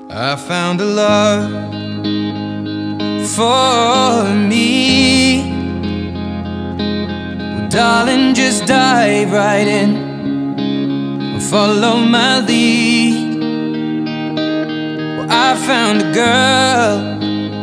I found a love for me. Well, darling, just dive right in, follow my lead. Well, I found a girl,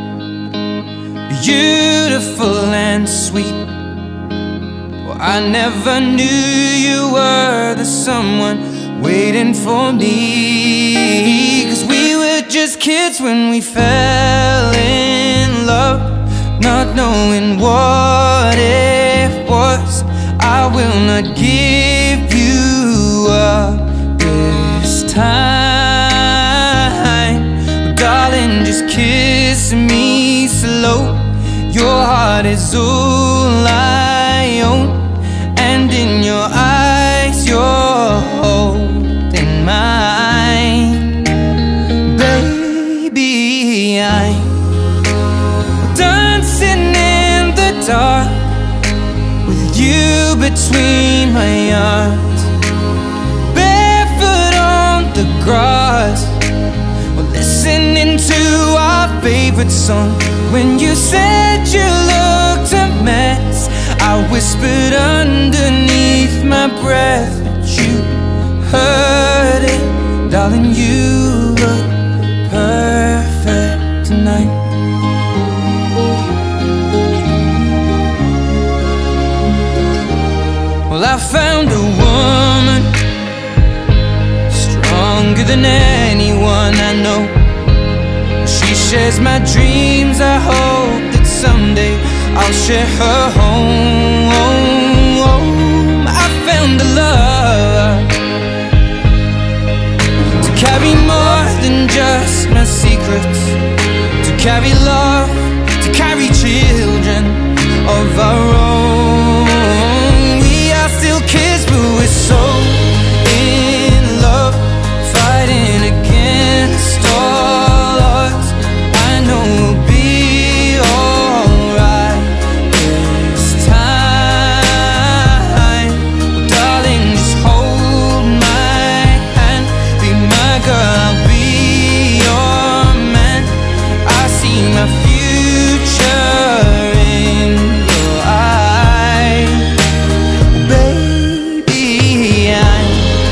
beautiful and sweet. Well, I never knew you were the someone waiting for me. 'Cause we were just kids when we fell in love, not knowing what it was. I will not give you up this time. But darling, just kiss me slow. Your heart is all I own, and in your eyes you're holding mine. Baby, I'm dancing in the dark with you between my arms, barefoot on the grass. We're listening to our favorite song. When you said you looked a mess, I whispered underneath my breath, but you heard it. Darling, you look perfect tonight. Well, I found a woman stronger than anyone I know. She shares my dreams. I hope that someday I'll share her home. I found a love to carry more than just my secrets, to carry love, to carry children of our own. We are still kids, but we're so in love, fighting against all odds. I know we'll be alright this time. Darling, just hold my hand, be my girl, I'll be your man. I see my future in your eyes. Baby, I'm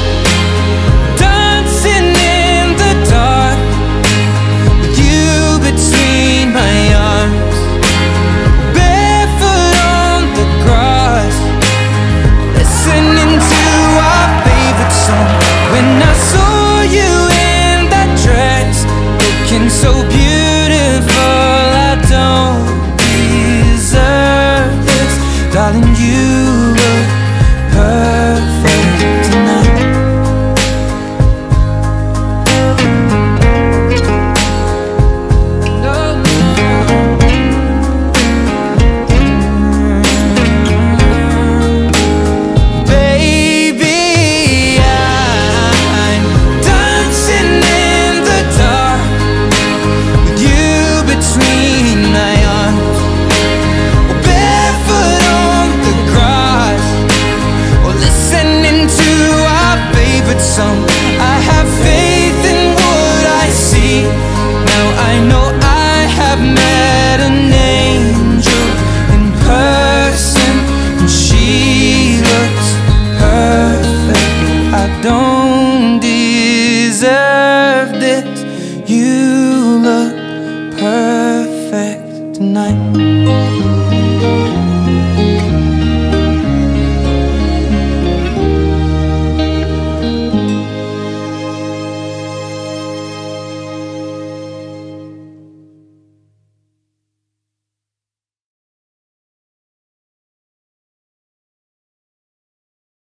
dancing in the dark with you between my arms, barefoot on the grass, listening to our favorite song. When I saw you in that dress, looking so beautiful, I don't deserve this. Darling, you look perfect tonight. Baby, I'm dancing in the dark with you between my arms, barefoot on the grass, or listening to our favorite song. I have faith in what I see. Now I know I have met an angel in person, and she looks perfect. I don't deserve this. You look perfect tonight.